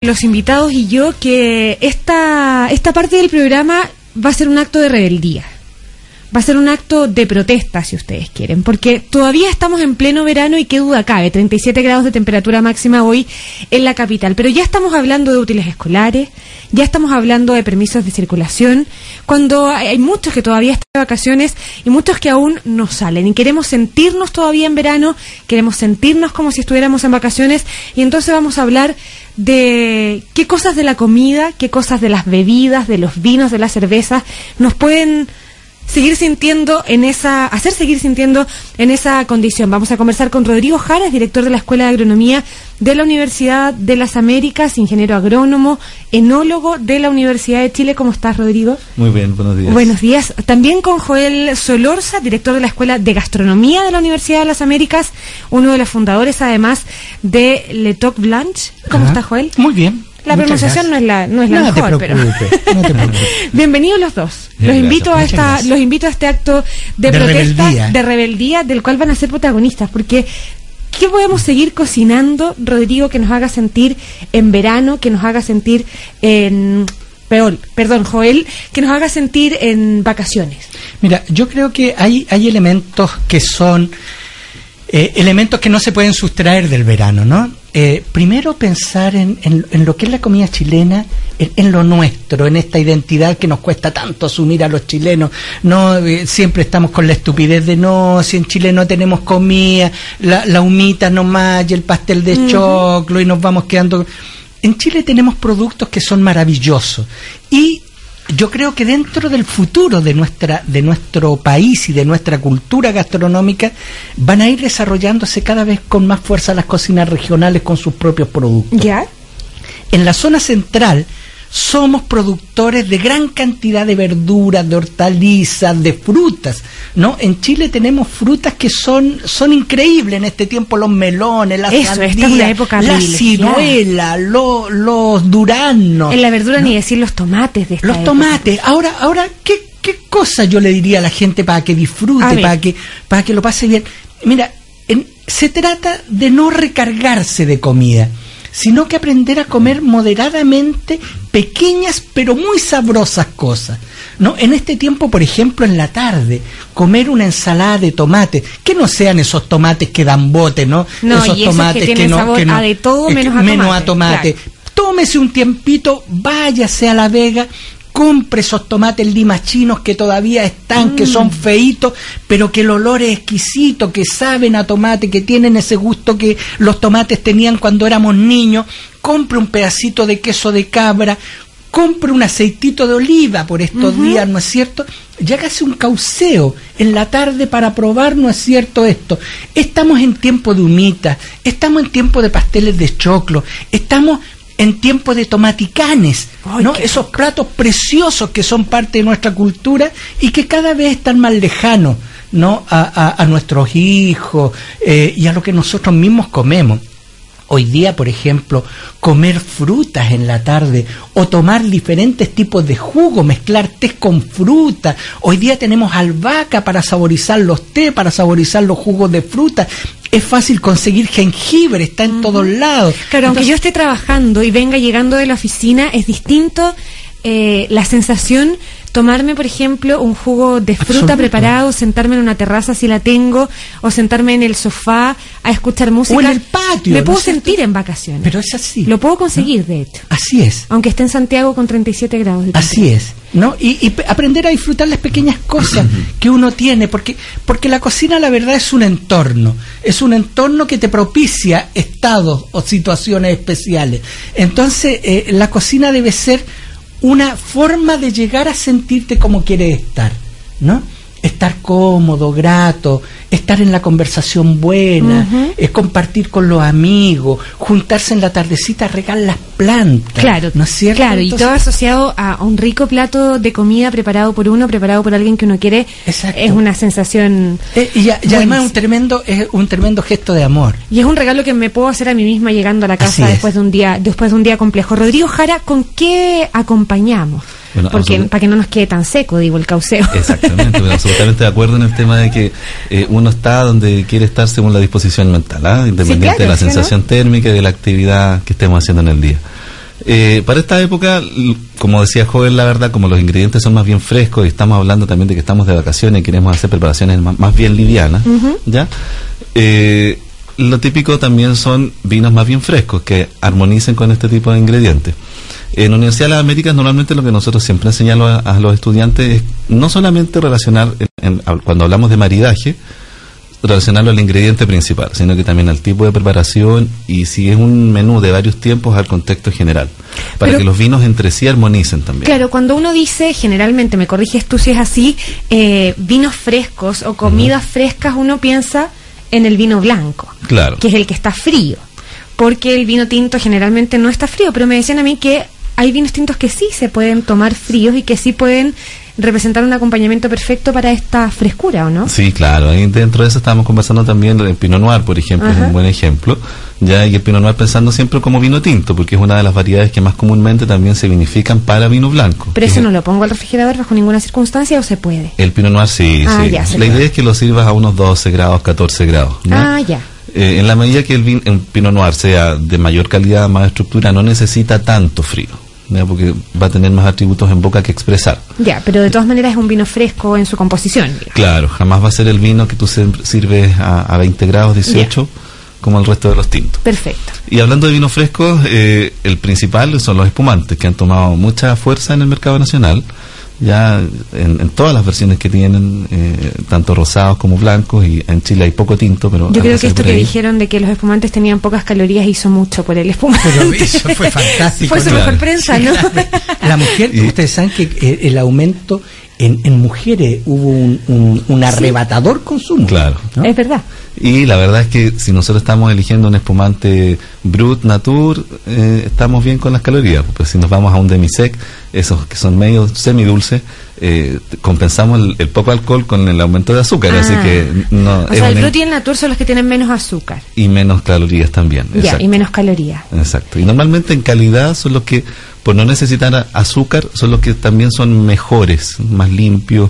Los invitados y yo que esta parte del programa va a ser un acto de rebeldía, va a ser un acto de protesta, si ustedes quieren, porque todavía estamos en pleno verano y qué duda cabe, 37 grados de temperatura máxima hoy en la capital, pero ya estamos hablando de útiles escolares, ya estamos hablando de permisos de circulación, cuando hay muchos que todavía están de vacaciones y muchos que aún no salen, y queremos sentirnos todavía en verano, queremos sentirnos como si estuviéramos en vacaciones, y entonces vamos a hablar de qué cosas de la comida, qué cosas de las bebidas, de los vinos, de las cervezas nos pueden seguir sintiendo hacer seguir sintiendo en esa condición. Vamos a conversar con Rodrigo Jara, director de la Escuela de Agronomía de la Universidad de las Américas, ingeniero agrónomo, enólogo de la Universidad de Chile. ¿Cómo estás, Rodrigo? Muy bien, buenos días. Buenos días. También con Joel Solorza, director de la Escuela de Gastronomía de la Universidad de las Américas, uno de los fundadores, además, de Le Toc Blanche. ¿Cómo estás, Joel? Muy bien. La pronunciación no es la mejor, pero no te preocupes. Bienvenidos los dos. Los invito a este acto de protesta, de rebeldía, del cual van a ser protagonistas, porque ¿qué podemos seguir cocinando, Rodrigo, que nos haga sentir en verano, que nos haga sentir Joel, que nos haga sentir en vacaciones? Mira, yo creo que hay elementos que son elementos que no se pueden sustraer del verano, ¿no? Primero pensar en lo que es la comida chilena, en lo nuestro, en esta identidad que nos cuesta tanto asumir a los chilenos, ¿no? Siempre estamos con la estupidez de no, si en Chile no tenemos comida, la humita nomás y el pastel de choclo y nos vamos quedando. En Chile tenemos productos que son maravillosos y yo creo que dentro del futuro de nuestro país y de nuestra cultura gastronómica van a ir desarrollándose cada vez con más fuerza las cocinas regionales con sus propios productos. ¿Ya? En la zona central somos productores de gran cantidad de verduras, de hortalizas, de frutas, ¿no? En Chile tenemos frutas que son increíbles en este tiempo, los melones, las sandías, la ciruela, los duraznos. En la verdura, ¿no? Ni decir los tomates de esta Los época. Tomates. Ahora, ¿qué cosa yo le diría a la gente para que disfrute, para que lo pase bien? Mira, se trata de no recargarse de comida, sino que aprender a comer moderadamente pequeñas pero muy sabrosas cosas, ¿no? En este tiempo, por ejemplo, en la tarde, comer una ensalada de tomate, que no sean esos tomates que dan bote, ¿no? Esos y tomates que no sabor a de todo menos a tomate. Claro. Tómese un tiempito, váyase a La Vega, compre esos tomates limas chinos que todavía están, que son feitos, pero que el olor es exquisito, que saben a tomate, que tienen ese gusto que los tomates tenían cuando éramos niños. Compre un pedacito de queso de cabra, compre un aceitito de oliva por estos días, ¿no es cierto? Y hágase un cauceo en la tarde para probar, ¿no es cierto?, esto. Estamos en tiempo de humita, estamos en tiempo de pasteles de choclo, estamos en tiempo de tomaticanes, ¿no? Esos platos preciosos que son parte de nuestra cultura y que cada vez están más lejanos, ¿no? a nuestros hijos y a lo que nosotros mismos comemos. Hoy día, por ejemplo, comer frutas en la tarde o tomar diferentes tipos de jugo, mezclar té con fruta. Hoy día tenemos albahaca para saborizar los té, para saborizar los jugos de fruta. Es fácil conseguir jengibre, está en todos lados. Claro, aunque yo esté trabajando y venga llegando de la oficina, es distinto la sensación tomarme, por ejemplo, un jugo de fruta preparado, sentarme en una terraza si la tengo, o sentarme en el sofá a escuchar música. O en el patio. Me puedo sentir en vacaciones. Pero es así. Lo puedo conseguir, de hecho. Así es. Aunque esté en Santiago con 37 grados de temperatura. Así es, ¿no? Y aprender a disfrutar las pequeñas cosas que uno tiene, porque la cocina, la verdad, es un entorno que te propicia estados o situaciones especiales. Entonces, la cocina debe ser una forma de llegar a sentirte como quieres estar, ¿no? Estar cómodo, grato, estar en la conversación buena, compartir con los amigos, juntarse en la tardecita a regar las plantas. Claro, ¿no es cierto? Claro, entonces, y todo asociado a un rico plato de comida preparado por alguien que uno quiere. Exacto. Es una sensación. Y además es un tremendo gesto de amor. Y es un regalo que me puedo hacer a mí misma llegando a la casa después de un día complejo. Rodrigo Jara, ¿con qué acompañamos? Bueno, porque para que no nos quede tan seco, digo, el cauceo. Exactamente, bueno, absolutamente de acuerdo en el tema de que uno está donde quiere estar según la disposición mental, independiente de la sensación térmica y de la actividad que estemos haciendo en el día. Para esta época, como decía Joven, la verdad, como los ingredientes son más bien frescos y estamos hablando también de que estamos de vacaciones y queremos hacer preparaciones más bien livianas, ¿ya? Lo típico también son vinos más bien frescos que armonicen con este tipo de ingredientes. En la Universidad de las Américas normalmente lo que nosotros siempre enseñamos a los estudiantes es no solamente relacionar, cuando hablamos de maridaje, relacionarlo al ingrediente principal, sino que también al tipo de preparación y si es un menú de varios tiempos al contexto general, para que los vinos entre sí armonicen también. Claro, cuando uno dice, generalmente, me corriges tú si es así, vinos frescos o comidas frescas, uno piensa en el vino blanco, claro, que es el que está frío, porque el vino tinto generalmente no está frío, pero me decían a mí que hay vinos tintos que sí se pueden tomar fríos y que sí pueden representar un acompañamiento perfecto para esta frescura, ¿o no? Sí, claro. Ahí dentro de eso estábamos conversando también del Pinot Noir, por ejemplo, es un buen ejemplo. Ya, y el Pinot Noir pensando siempre como vino tinto, porque es una de las variedades que más comúnmente también se vinifican para vino blanco. Pero eso no lo pongo al refrigerador bajo ninguna circunstancia, ¿o se puede? El Pinot Noir sí, sí. Ya, la idea es que lo sirvas a unos 12 grados, 14 grados, ¿no? Ya. En la medida que el Pinot Noir sea de mayor calidad, más estructura, no necesita tanto frío, ¿no? Porque va a tener más atributos en boca que expresar. Ya, pero de todas maneras es un vino fresco en su composición, digamos. Claro, jamás va a ser el vino que tú sirves a 20 grados, 18, como el resto de los tintos. Perfecto. Y hablando de vinos frescos, el principal son los espumantes, que han tomado mucha fuerza en el mercado nacional, ya en todas las versiones que tienen, tanto rosados como blancos, y en Chile hay poco tinto, pero... Yo creo que esto que dijeron de que los espumantes tenían pocas calorías hizo mucho por el espumante. Pero eso fue fantástico. Fue su mejor prensa, ¿no? La mujer, ustedes saben que el aumento en mujeres hubo un arrebatador consumo. Claro. ¿No? Es verdad. Y la verdad es que si nosotros estamos eligiendo un espumante Brut, Natur, estamos bien con las calorías. Pues si nos vamos a un demisec, esos que son medio semidulces, compensamos el poco alcohol con el aumento de azúcar. Así que no. O sea, el Brut y el Natur son los que tienen menos azúcar. Y menos calorías también. Ya, exacto. Y menos calorías. Exacto. Y normalmente en calidad son los que, por no necesitar azúcar, son los que también son mejores, más limpios,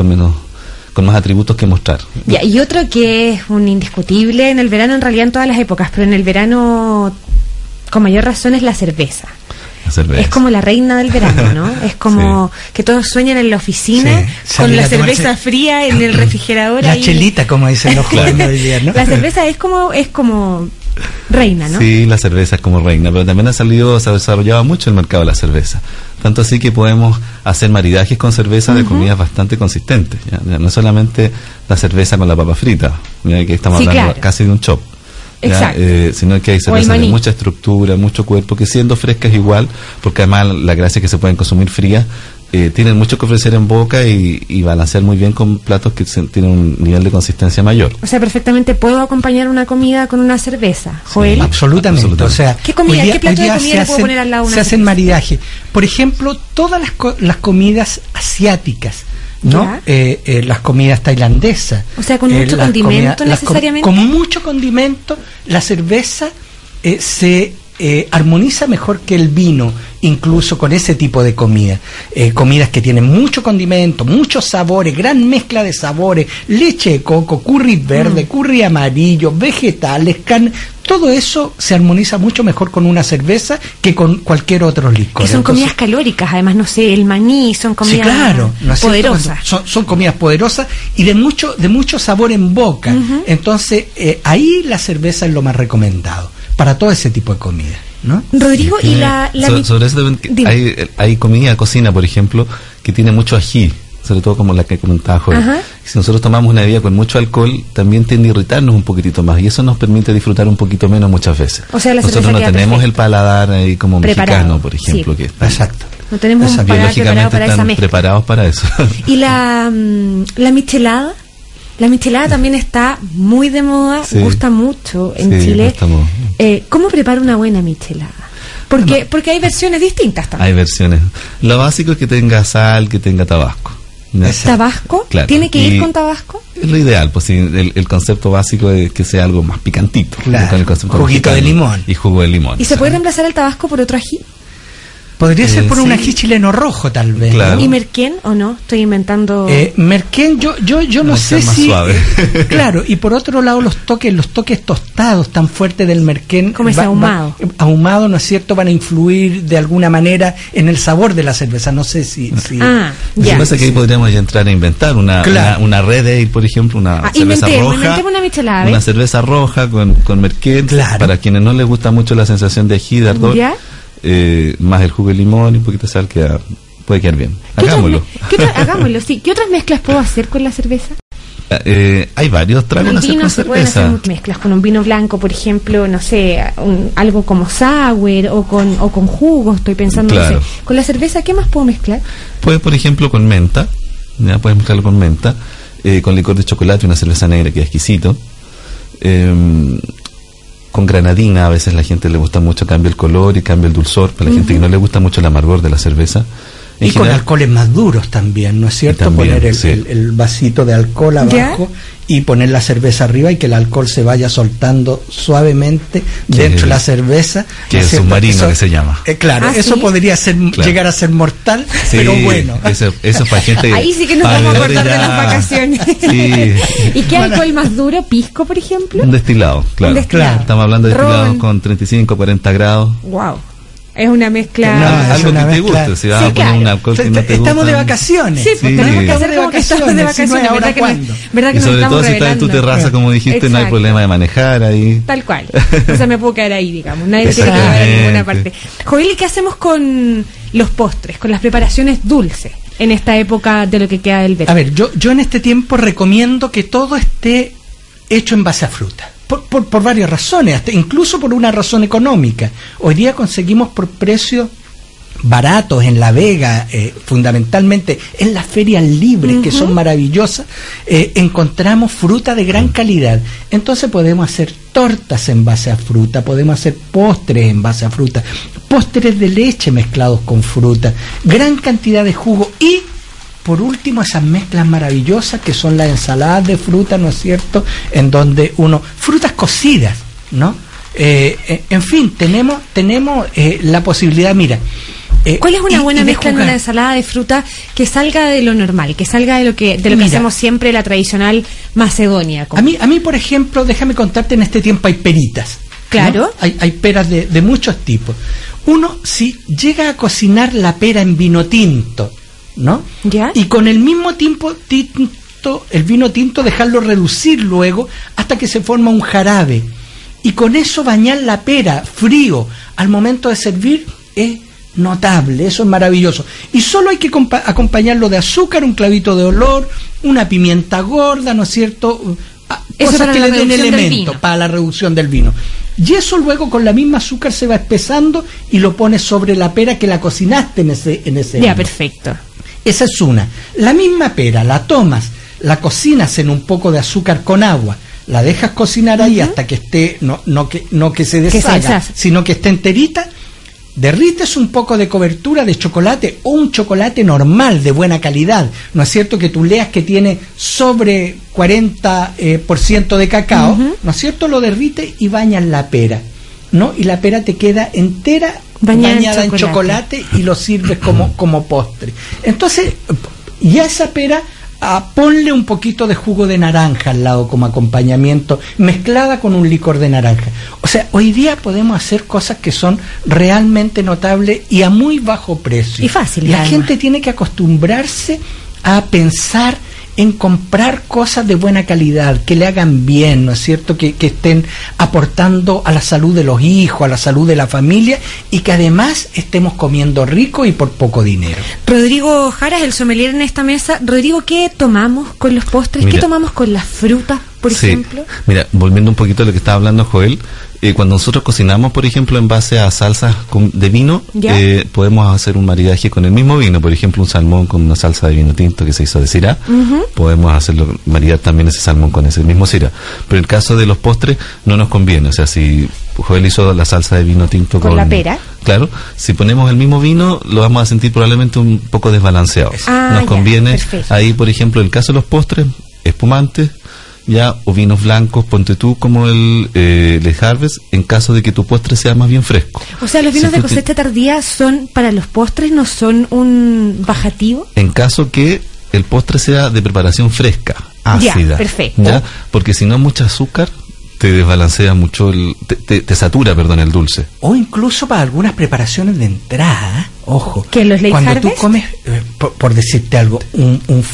con más atributos que mostrar. Ya, y otro que es un indiscutible en el verano, en realidad en todas las épocas, pero en el verano con mayor razón es la cerveza. Es como la reina del verano, ¿no? Es como que todos sueñan en la oficina con la cerveza fría en el refrigerador. La chelita, como dicen los jóvenes hoy día, ¿no? La cerveza es como reina, ¿no? Sí, la cerveza es como reina, pero también se ha desarrollado mucho el mercado de la cerveza. Tanto así que podemos hacer maridajes con cerveza de comidas bastante consistentes. ¿Ya? No solamente la cerveza con la papa frita, ¿ya? Que estamos hablando casi de un chop. Sino que hay cervezas de mucha estructura, mucho cuerpo, que siendo frescas igual, porque además la gracia es que se pueden consumir frías, tienen mucho que ofrecer en boca y balancear muy bien con platos que tienen un nivel de consistencia mayor. O sea, perfectamente puedo acompañar una comida con una cerveza, Joel. Sí, absolutamente. O sea, ¿qué plato de comida le puedo poner al lado una cerveza? Se hacen maridaje. Por ejemplo, todas las comidas asiáticas, ¿no? Las comidas tailandesas. O sea, con mucho condimento necesariamente. Con mucho condimento, la cerveza se armoniza mejor que el vino, incluso con ese tipo de comida. Comidas que tienen mucho condimento, muchos sabores, gran mezcla de sabores, leche de coco, curry verde, curry amarillo, vegetales, carne. Todo eso se armoniza mucho mejor con una cerveza que con cualquier otro licor. Que son comidas calóricas, además, no sé, el maní, son comidas poderosas. Son comidas poderosas y de mucho sabor en boca. Entonces, ahí la cerveza es lo más recomendado para todo ese tipo de comida, ¿no? Rodrigo, y sobre eso hay comida, cocina, por ejemplo, que tiene mucho ají, sobre todo como la que comentaba Joel. Si nosotros tomamos una bebida con mucho alcohol, también tiende a irritarnos un poquitito más, y eso nos permite disfrutar un poquito menos muchas veces. O sea, nosotros no tenemos el paladar ahí como mexicano, por ejemplo, que está, exacto. No tenemos un paladar preparado para esa mezcla. Preparados para eso. Y la michelada. La michelada también está muy de moda, gusta mucho en Chile. ¿Cómo preparo una buena michelada? Porque hay versiones distintas también. Hay versiones. Lo básico es que tenga sal, que tenga tabasco. ¿Tabasco? Claro. ¿Tiene que ir con tabasco? Es lo ideal, pues sí, el concepto básico es que sea algo más picantito. Claro. Con el juguito de limón. Y jugo de limón. ¿Y se puede reemplazar el tabasco por otro ají? Podría ser por un sí. ají chileno rojo, tal vez. Claro. ¿Y merquén o no? Estoy inventando... Merquén, yo no sé más si... suave. Claro, y por otro lado los toques tostados tan fuertes del merquén... Como ese ahumado. Ahumado, ¿no es cierto?, van a influir de alguna manera en el sabor de la cerveza. No sé si Ah, Lo que ya. pasa es que ahí podríamos ya entrar a inventar una Red Ale, por ejemplo, una cerveza roja. Inventemos una michelada, ¿ves? Una cerveza roja con merquén. Claro. Para quienes no les gusta mucho la sensación de ají, de ardor, ¿Ya? más el jugo de limón y un poquito de sal, puede quedar bien. ¿Qué Hagámoslo. Hagámoslo, sí. ¿Qué otras mezclas puedo hacer con la cerveza? Hay varios tragos El a hacer vino con se pueden hacer cerveza. muchas mezclas con un vino blanco, por ejemplo, no sé, algo como sour o con jugos, estoy pensando, Claro. no sé. Con la cerveza, ¿qué más puedo mezclar? Puedes, por ejemplo, con menta, ya puedes mezclarlo con menta, con licor de chocolate, una cerveza negra que es exquisito. Con granadina, a veces la gente le gusta mucho, cambia el color y cambia el dulzor. Para la gente que no le gusta mucho el amargor de la cerveza. En Y con general, alcoholes más duros también, ¿no es cierto? También, Poner sí. el vasito de alcohol abajo y poner la cerveza arriba y que el alcohol se vaya soltando suavemente dentro de la cerveza. que ¿no es cierto? submarino Eso, que se llama. Claro, Ah, eso ¿sí? podría Claro. llegar a ser mortal, Sí, pero bueno. Eso es para gente. Ahí sí que nos vamos a acordar de las vacaciones. Sí. ¿Y qué alcohol más duro? ¿Pisco, por ejemplo? Un destilado, claro. Un destilado. Estamos hablando de destilados Ron. con 35, 40 grados. Wow. Es una mezcla... No, es Algo una que te mezcla. guste. Si vas Sí, a poner claro. un alcohol que no te Estamos gusta. de vacaciones. Sí, pues Sí. tenemos que hacer Estamos como que estamos de si no vacaciones, es ahora ¿verdad que, cuándo. ¿verdad que Y nos sobre estamos todo si estás en tu revelando? terraza, como dijiste, no hay Exacto. problema de manejar ahí. Tal cual. O sea, me puedo quedar ahí, digamos. Nadie se tiene que ver en ninguna parte. Joel, ¿y qué hacemos con los postres, con las preparaciones dulces en esta época de lo que queda del verano? A ver, yo en este tiempo recomiendo que todo esté hecho en base a fruta. Por varias razones, hasta incluso por una razón económica. Hoy día conseguimos por precios baratos en La Vega, fundamentalmente en las ferias libres, que son maravillosas, encontramos fruta de gran calidad. Entonces podemos hacer tortas en base a fruta, podemos hacer postres en base a fruta, postres de leche mezclados con fruta, gran cantidad de jugo y, por último, esas mezclas maravillosas que son las ensaladas de fruta, ¿no es cierto?, en donde frutas cocidas, ¿no? En fin, tenemos la posibilidad, mira. ¿Cuál es una buena de mezcla en jugar? una ensalada de fruta que salga de lo normal, que salga de lo que Mira. hacemos siempre, la tradicional macedonia? A mí, por ejemplo, déjame contarte, en este tiempo hay peritas. ¿no? Claro. Hay peras de muchos tipos. Uno, si llega a cocinar la pera en vino tinto, ¿no? ¿Ya? Y con el mismo el vino tinto, dejarlo reducir luego hasta que se forma un jarabe. Y con eso bañar la pera frío al momento de servir es notable, eso es maravilloso. Y solo hay que acompañarlo de azúcar, un clavito de olor, una pimienta gorda, ¿no es cierto? Eso Cosas para que la le den reducción del elemento vino. para la reducción del vino. Y eso luego con la misma azúcar se va espesando y lo pones sobre la pera que la cocinaste en ese Ya, vino. perfecto. Esa es una. La misma pera la tomas, la cocinas en un poco de azúcar con agua, la dejas cocinar ahí hasta que esté, no que se deshaga, deshace. sino que esté enterita. Derrites un poco de cobertura de chocolate o un chocolate normal de buena calidad, ¿no es cierto? Que tú leas que tiene sobre 40% de cacao, ¿no es cierto? Lo derrites y bañas la pera, ¿no? Y la pera te queda entera bañada en chocolate y lo sirves como postre. Entonces, y a esa pera ponle un poquito de jugo de naranja al lado como acompañamiento, mezclada con un licor de naranja. O sea, hoy día podemos hacer cosas que son realmente notables y a muy bajo precio. Y fácil, La además. gente tiene que acostumbrarse a pensar en comprar cosas de buena calidad, que le hagan bien, ¿no es cierto? Que estén aportando a la salud de los hijos, a la salud de la familia y que además estemos comiendo rico y por poco dinero. Rodrigo Jaras, el sommelier en esta mesa. Rodrigo, ¿qué tomamos con los postres? Mira. ¿Qué tomamos con las frutas, por Sí. ejemplo? Mira, volviendo un poquito a lo que estaba hablando Joel, cuando nosotros cocinamos, por ejemplo, en base a salsas de vino, ¿Ya? podemos hacer un maridaje con el mismo vino, por ejemplo, un salmón con una salsa de vino tinto que se hizo de Syrah, podemos hacerlo, maridar también ese salmón con ese mismo Syrah. Pero en el caso de los postres, no nos conviene, o sea, si Joel hizo la salsa de vino tinto Con la pera. Claro, si ponemos el mismo vino, lo vamos a sentir probablemente un poco desbalanceado. Ah, Nos ya, conviene, perfecto. ahí, por ejemplo, en el caso de los postres, espumantes, ya, o vinos blancos, ponte tú como el Le Harvest, en caso de que tu postre sea más bien fresco. O sea, los vinos Si de tú cosecha tardía son para los postres, no son un bajativo. En caso que el postre sea de preparación fresca, ácida. Ya, perfecto. ¿Ya? Porque si no, mucho azúcar te desbalancea mucho, te satura, perdón, el dulce. O incluso para algunas preparaciones de entrada, ojo. ¿Que los Late cuando Harvest? tú comes, por decirte algo, un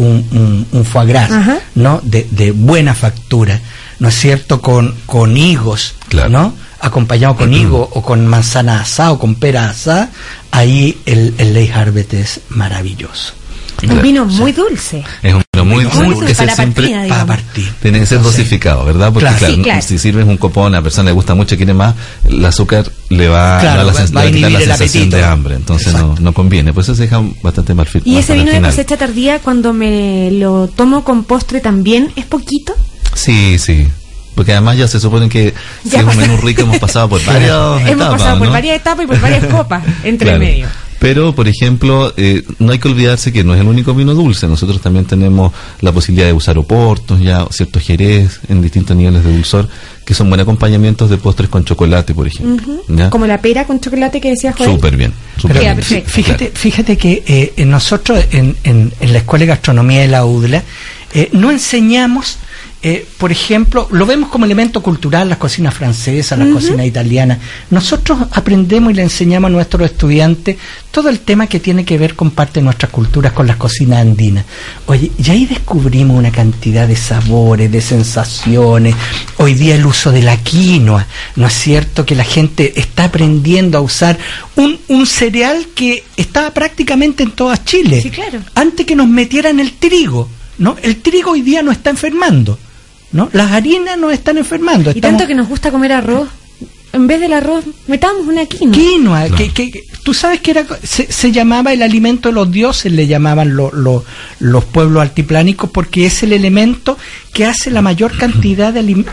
foie gras, Ajá. ¿no? De buena factura, ¿no es cierto? Con higos, Claro. ¿no? Acompañado con higo o con manzana asada o con pera asada, ahí el Late Harvest es maravilloso. Un vino muy dulce. Es un vino muy Muy dulce, que para ser siempre partida, Para digamos. partir. tiene que ser dosificado, ¿verdad? Porque Claro. claro, Sí, claro. si sirves un copón, a la persona le gusta mucho, quiere más, el azúcar le va, Claro, le va va a a quitar inhibir la el sensación apetito. de hambre, entonces Exacto. no conviene, pues eso se deja bastante mal. Y ese vino de final. cosecha tardía, cuando me lo tomo con postre también, ¿es poquito? Sí, porque además ya se supone que si Ya es un pasa- menú rico hemos pasado por varias etapas, Hemos pasado por ¿no? varias etapas y por varias copas entre Claro. medio. Pero, por ejemplo, no hay que olvidarse que no es el único vino dulce. Nosotros también tenemos la posibilidad de usar oportos, ya ciertos jerez en distintos niveles de dulzor, que son buenos acompañamientos de postres con chocolate, por ejemplo. ¿Ya? Como la pera con chocolate que decía Joel. Súper bien. súper Queda bien. perfecto. Fíjate que nosotros en la Escuela de Gastronomía de la UDLA no enseñamos, por ejemplo, lo vemos como elemento cultural, las cocinas francesas, las cocinas italianas. Nosotros aprendemos y le enseñamos a nuestros estudiantes todo el tema que tiene que ver con parte de nuestras culturas, con las cocinas andinas. Oye, y ahí descubrimos una cantidad de sabores, de sensaciones. Hoy día el uso de la quinoa, ¿no es cierto? Que la gente está aprendiendo a usar un cereal que estaba prácticamente en toda Chile. Sí, claro. Antes que nos metieran el trigo, ¿no? El trigo hoy día nos está enfermando, ¿no? Las harinas nos están enfermando. Y tanto que nos gusta comer arroz, en vez del arroz, metamos una quinoa. Quinoa, Claro. que tú sabes que se llamaba el alimento de los dioses, le llamaban los pueblos altiplánicos, porque es el elemento que hace la mayor cantidad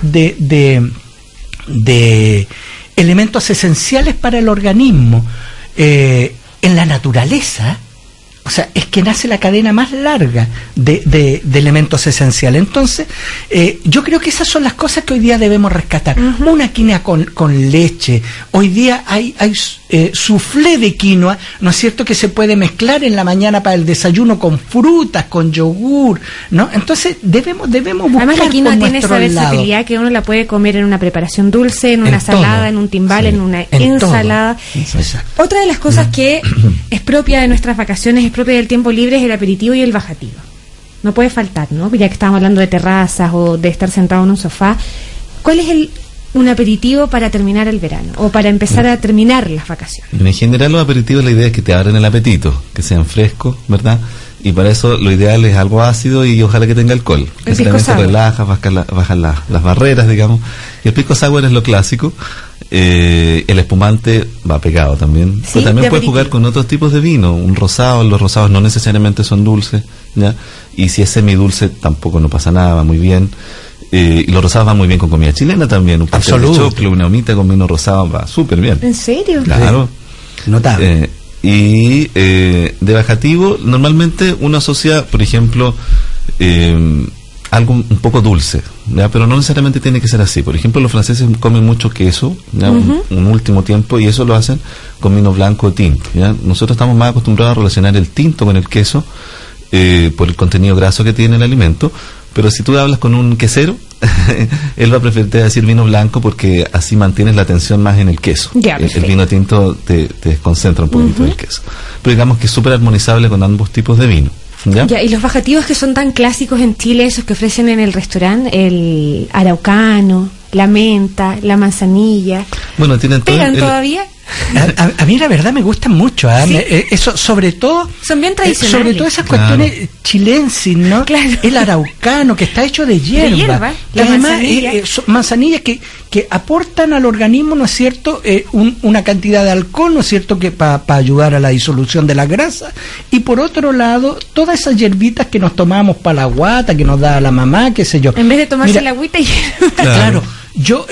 de elementos esenciales para el organismo. En la naturaleza, o sea, es que nace la cadena más larga de elementos esenciales. Entonces, yo creo que esas son las cosas que hoy día debemos rescatar. Una quinoa con leche. Hoy día hay soufflé de quinoa, ¿no es cierto?, que se puede mezclar en la mañana para el desayuno con frutas, con yogur, ¿no? Entonces, debemos buscar Además la quinoa por tiene esa nuestro lado. versatilidad que uno la puede comer en una preparación dulce, en una En todo. salada, en un timbal, Sí. en una En todo. ensalada. Exacto. Otra de las cosas que es propia de nuestras vacaciones, es propia del tiempo libre, es el aperitivo y el bajativo. No puede faltar, ¿no? Ya que estamos hablando de terrazas o de estar sentado en un sofá. ¿Cuál es un aperitivo para terminar el verano o para empezar a terminar las vacaciones? En general los aperitivos, la idea es que te abran el apetito, que sean frescos, ¿verdad? Y para eso lo ideal es algo ácido y ojalá que tenga alcohol. El Eso pisco también te sour. relaja, baja las barreras, digamos. Y el pisco sour es lo clásico. El espumante va pegado también. Sí, Pero también de puedes aperitivo. jugar con otros tipos de vino. Un rosado, los rosados no necesariamente son dulces, ¿ya? Y si es semidulce tampoco no pasa nada, va muy bien. Y los rosados van muy bien con comida chilena también. Un pastel de Absoluto. choclo, una humita con vino rosado va súper bien. ¿En serio? Claro. Notable. De bajativo, normalmente uno asocia, por ejemplo, algo un poco dulce, ¿ya? Pero no necesariamente tiene que ser así. Por ejemplo, los franceses comen mucho queso, ¿ya? Un último tiempo, y eso lo hacen con vino blanco o tinto, ¿ya? Nosotros estamos más acostumbrados a relacionar el tinto con el queso por el contenido graso que tiene el alimento, pero si tú hablas con un quesero, él va a preferir decir vino blanco porque así mantienes la atención más en el queso. Ya, El perfecto. vino tinto te desconcentra un poquito del queso. Pero digamos que es súper armonizable con ambos tipos de vino. ¿Ya? Ya, y los bajativos que son tan clásicos en Chile, esos que ofrecen en el restaurante, el araucano, la menta, la manzanilla, Bueno, tienen todo ¿pegan todavía? A mí la verdad me gustan mucho, ¿ah? Sí. Eso sobre todo Son bien tradicionales. sobre todo esas Claro. cuestiones chilensis, ¿no? Claro. El araucano que está hecho de hierba, hierba, que la además manzanilla. son manzanillas que aportan al organismo, ¿no es cierto?, una cantidad de alcohol, ¿no es cierto?, que para ayudar a la disolución de la grasa, y por otro lado todas esas hierbitas que nos tomamos para la guata, que nos da la mamá, qué sé yo. En vez de tomarse Mira, la agüita y... Claro. Yo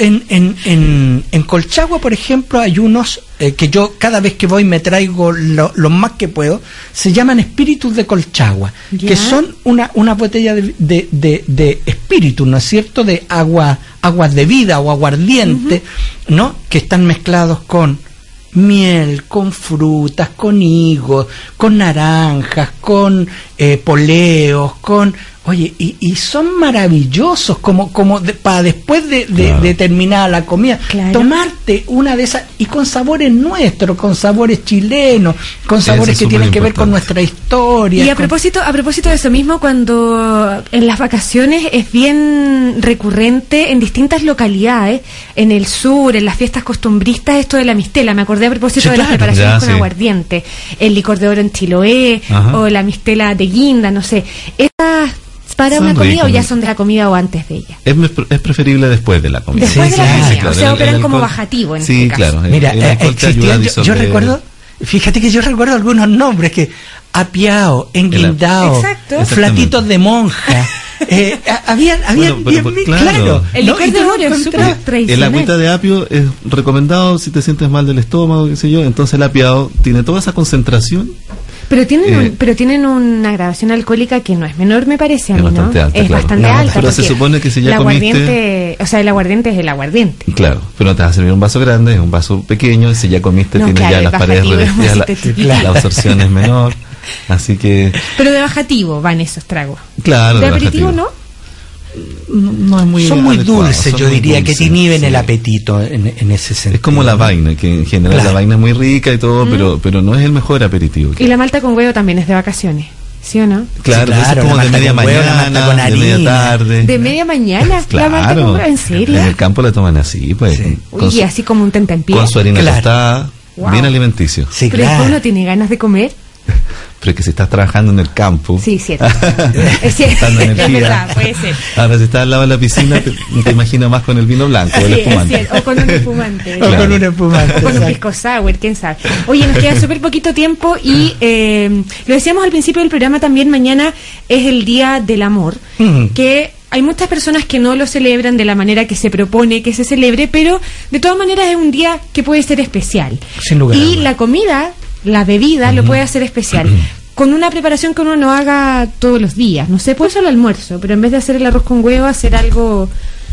en Colchagua, por ejemplo, hay unos que yo cada vez que voy me traigo lo más que puedo. Se llaman espíritus de Colchagua, Ya. que son una botella de espíritus, ¿no es cierto?, de aguas de vida o aguardiente, ¿no?, que están mezclados con miel, con frutas, con higos, con naranjas, con poleos, con... Oye, y son maravillosos para después de terminar la comida, tomarte una de esas, y con sabores nuestros, con sabores chilenos, con sabores que tienen que ver con nuestra historia. Y a propósito de eso mismo, cuando en las vacaciones es bien recurrente en distintas localidades, en el sur, en las fiestas costumbristas, esto de la mistela. Me acordé a propósito de las preparaciones con aguardiente, el licor de oro en Chiloé, o la mistela de guinda, no sé. Estas para son una comida ricos, o ya son de la comida o antes de ella. Es preferible después de la comida. Después de la comida, claro. O sea, operan como bajativo en este caso. Claro. Mira, yo recuerdo, fíjate que yo recuerdo algunos nombres que apiao, enguindao, flatitos de monja. Habían claro. El licor de oro es súper tradicional. El agüita de apio es recomendado si te sientes mal del estómago, qué sé yo. Entonces el apiao tiene toda esa concentración. Pero tienen una graduación alcohólica que no es menor, me parece a mí, ¿no? Es bastante alta. Pero se supone que si ya comiste... O sea, el aguardiente es el aguardiente. Claro, pero no te vas a servir un vaso grande, es un vaso pequeño, y si ya comiste tiene ya las paredes revestidas, la absorción es menor, así que... Pero de bajativo van esos tragos. Claro, de aperitivo, ¿no? No es muy son muy dulces, yo diría, que te inhiben el apetito en ese sentido. Es como la vaina, que en general la vaina es muy rica y todo, pero no es el mejor aperitivo. Y la malta con huevo también es de vacaciones, ¿sí o no? Claro, eso es como de media mañana, de media tarde. ¿De media mañana? Claro. ¿La malta con huevo? ¿En serio? En el campo la toman así, pues. Y así como un tentempié. Con su harina tostada, bien alimenticio. Sí, pero después uno tiene ganas de comer. Pero es que si estás trabajando en el campo, sí, cierto. Es cierto, es verdad, puede ser. Ahora si estás al lado de la piscina te imaginas más con el vino blanco, o el espumante. O con un espumante. Claro. O con un espumante. O con un pisco sour, quién sabe. Oye, nos queda súper poquito tiempo y lo decíamos al principio del programa también, mañana es el Día del Amor, que hay muchas personas que no lo celebran de la manera que se propone que se celebre, pero de todas maneras es un día que puede ser especial. Sin lugar. Y la comida, la bebida, lo puede hacer especial. Con una preparación que uno no haga todos los días. No sé, puede ser el almuerzo, pero en vez de hacer el arroz con huevo, hacer algo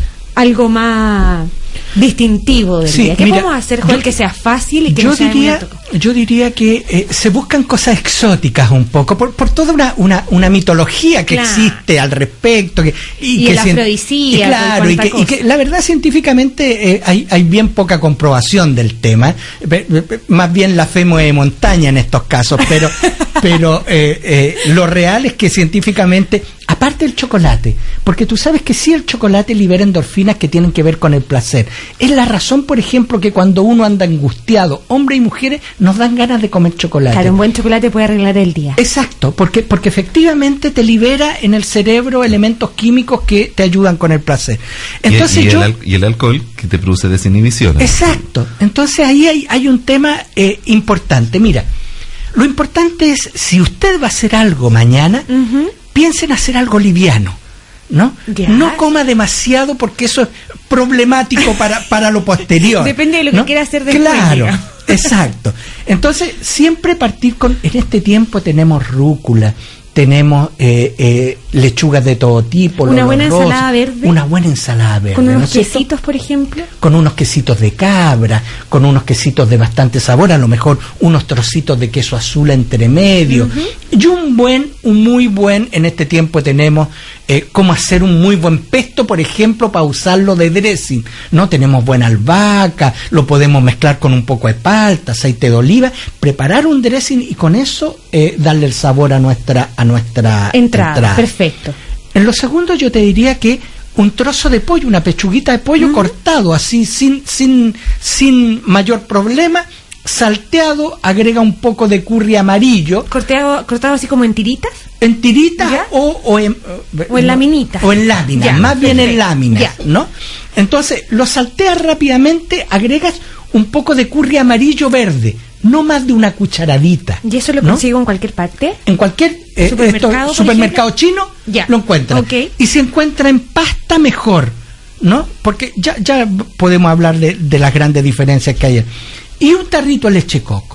más distintivo del día. ¿Qué podemos hacer, Joel, que sea fácil y que no sea muy alto? Yo diría que se buscan cosas exóticas un poco, por toda una mitología que existe al respecto. Y el afrodisíaco. Claro, y que la verdad científicamente hay bien poca comprobación del tema. Más bien la fe mueve montaña en estos casos, pero lo real es que científicamente, aparte del chocolate, porque tú sabes que sí, el chocolate libera endorfinas que tienen que ver con el placer. Es la razón, por ejemplo, que cuando uno anda angustiado, hombres y mujeres, nos dan ganas de comer chocolate. Claro, un buen chocolate puede arreglar el día. Exacto, porque efectivamente te libera en el cerebro elementos químicos que te ayudan con el placer. Entonces y el alcohol que te produce desinhibición. Exacto. Entonces ahí hay un tema importante. Mira, lo importante es, si usted va a hacer algo mañana, piense en hacer algo liviano, ¿no? No coma demasiado, porque eso es problemático para lo posterior. Depende de lo que quiera hacer después. Claro, exacto. Entonces, siempre partir con... En este tiempo tenemos rúcula, tenemos lechugas de todo tipo. Una buena ensalada verde. Una buena ensalada verde. Con unos quesitos, por ejemplo. Con unos quesitos de cabra, con unos quesitos de bastante sabor, a lo mejor unos trocitos de queso azul entre medio. Y un muy buen, en este tiempo tenemos cómo hacer un muy buen pesto, por ejemplo, para usarlo de dressing, ¿no? Tenemos buena albahaca, lo podemos mezclar con un poco de palta, aceite de oliva, preparar un dressing y con eso darle el sabor a nuestra entrada. Perfecto. En lo segundo, yo te diría que un trozo de pollo, una pechuguita de pollo cortado así, sin mayor problema, salteado, agrega un poco de curry amarillo. ¿Cortado así como en tiritas? En tiritas o en laminitas. O en láminas, más bien en láminas, ¿no? Entonces, lo salteas rápidamente, agregas un poco de curry amarillo verde, no más de una cucharadita. ¿Y eso lo consigo en cualquier parte? En cualquier supermercado chino lo encuentran. Y se encuentra en pasta, mejor, ¿no? Porque ya podemos hablar de las grandes diferencias que hay. Y un tarrito de leche coco,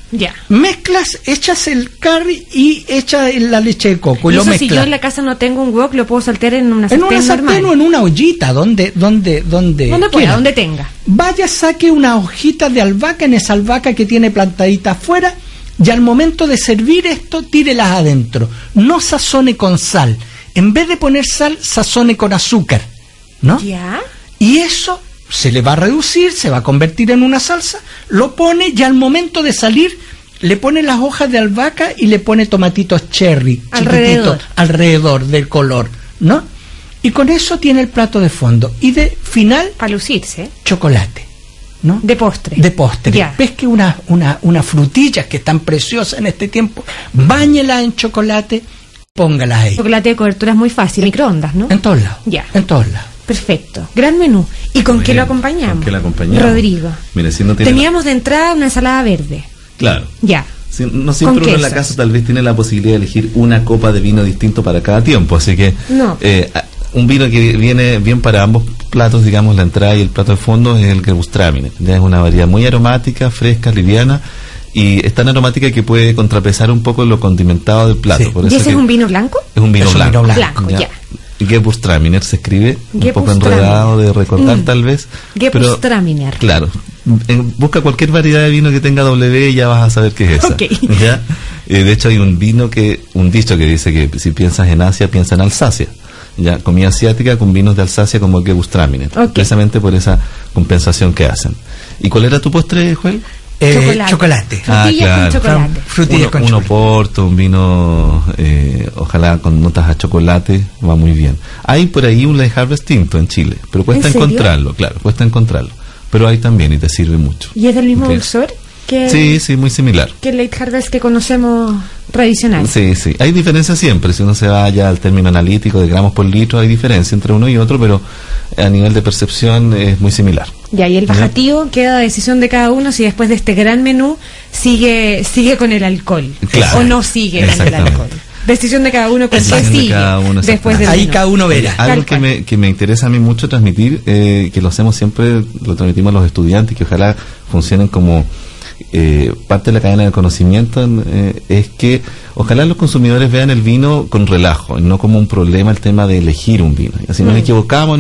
Ya. Mezclas, echas el curry y echas la leche de coco y Y lo eso, mezclas. si yo en la casa no tengo un wok, lo puedo saltear en una en sartén una sartén normal. o en una ollita, donde Donde pueda, quiera. donde tenga. Vaya, saque unas hojitas de albahaca, en esa albahaca que tiene plantadita afuera, y al momento de servir esto, tírelas adentro. No sazone con sal. En vez de poner sal, sazone con azúcar, ¿no? Ya. Y eso se le va a reducir, se va a convertir en una salsa, lo pone y al momento de salir le pone las hojas de albahaca y le pone tomatitos cherry Alrededor. chiquititos alrededor del color, ¿no? Y con eso tiene el plato de fondo. Y de final, Para lucirse. chocolate, ¿no? De postre. De postre. Ya. Pesque unas frutillas que están preciosas en este tiempo, báñelas en chocolate, póngalas ahí. Chocolate de cobertura es muy fácil. Microondas, ¿no? En todos lados. Ya. En todos lados. Perfecto. Gran menú. ¿Y con Muy qué lo bien. acompañamos? ¿Con qué lo acompañamos? Rodrigo. Mire, si no tiene Teníamos de entrada una ensalada verde. Claro. Ya. No siempre Con uno en la quesos. casa tal vez tiene la posibilidad de elegir una copa de vino distinto para cada tiempo, así que No. un vino que viene bien para ambos platos, digamos la entrada y el plato de fondo, es el Gewürztraminer. Ya es una variedad muy aromática, fresca, liviana, y es tan aromática que puede contrapesar un poco lo condimentado del plato. Sí. Por ¿Y eso ese que es un vino blanco? es un vino Es un blanco. vino Blanco, ya. Y Gewürztraminer se escribe un poco Gewürztraminer. enredado de recordar tal vez. Gewürztraminer. Pero, claro, busca cualquier variedad de vino que tenga W y ya vas a saber qué es esa. Ok. ¿Ya? De hecho hay un dicho que dice que si piensas en Asia, piensa en Alsacia. Ya, comida asiática con vinos de Alsacia como el Gewürztraminer, Ok. precisamente por esa compensación que hacen. ¿Y cuál era tu postre, Joel? Chocolate. Frutillas con chocolate. Frutillas con Un chocolate. oporto, un vino, ojalá con notas a chocolate, va muy bien. Hay por ahí un Late Harvest tinto en Chile, pero cuesta ¿En serio? encontrarlo, claro, cuesta encontrarlo. Pero hay también y te sirve mucho. ¿Y es del mismo Ok. dulzor que, Sí, muy similar. que el Late Harvest que conocemos tradicional? Sí. Hay diferencias siempre. Si uno se va ya al término analítico de gramos por litro, hay diferencia entre uno y otro, pero a nivel de percepción es muy similar. Ya, y el bajativo queda a decisión de cada uno si después de este gran menú sigue con el alcohol. Claro. O no sigue con el Exactamente. alcohol. Decisión de cada uno con qué Decisión de sigue cada uno, después del Ahí menú. cada uno verá. Algo Tal cual. que me interesa a mí mucho transmitir, que lo hacemos siempre, lo transmitimos a los estudiantes, que ojalá funcionen como parte de la cadena de conocimiento, es que ojalá los consumidores vean el vino con relajo, y no como un problema el tema de elegir un vino. Así nos equivocamos,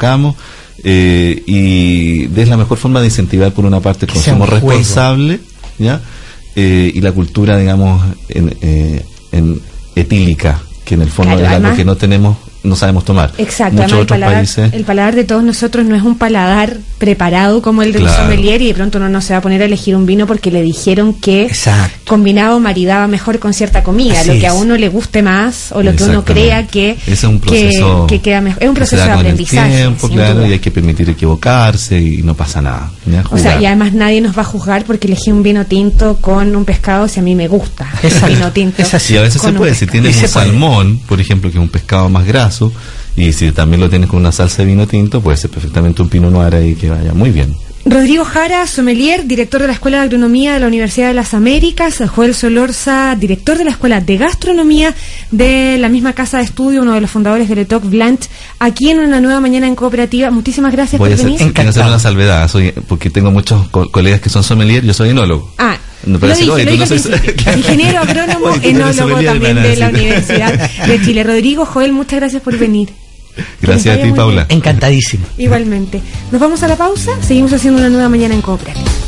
y es la mejor forma de incentivar por una parte el Que sea consumo un juego. responsable, ¿ya? Y la cultura, digamos, en etílica, que en el fondo Claro, es algo además- que no sabemos tomar. Exacto, Muchos además otros países. el paladar de todos nosotros no es un paladar preparado como el de un Claro. sommelier, y de pronto uno no se va a poner a elegir un vino porque le dijeron que Exacto. combinado maridaba mejor con cierta comida, Así lo que a es. uno le guste más o lo que uno Exactamente. crea que, Ese es un proceso que queda mejor. Es un que se proceso da de con el aprendizaje. tiempo, sin claro, duda. y hay que permitir equivocarse y no pasa nada. ¿Ya? O sea, Jugar. y además nadie nos va a juzgar porque elegí un vino tinto con un pescado si a mí me gusta Exacto. el vino tinto. Es así. Sí, a veces con se un puede. Si pescado. tienes Y un se puede. salmón, por ejemplo, que es un pescado más graso, y si también lo tienes con una salsa de vino tinto, puede ser perfectamente un Pinot Noir ahí que vaya muy bien. Rodrigo Jara, sommelier, director de la Escuela de Agronomía de la Universidad de las Américas. Joel Solorza, director de la Escuela de Gastronomía de la misma casa de estudio, uno de los fundadores de Le Toc Blanche, aquí en Una Nueva Mañana en Cooperativa. Muchísimas gracias Voy a por hacer, venir. tengo que hacer Encantado. una salvedad, porque tengo muchos colegas que son sommelier, yo soy enólogo. Ah, No, pero lo así, dije, oye, lo tú dije no al sois- principio. Ingeniero agrónomo, Oye, tú no eres enólogo sommelier, también van a de la decir. Universidad de Chile. Rodrigo, Joel, muchas gracias por venir. Gracias a ti, Muy Paula. bien. Encantadísimo. Igualmente. Nos vamos a la pausa, seguimos haciendo Una Nueva Mañana en Cooperativa.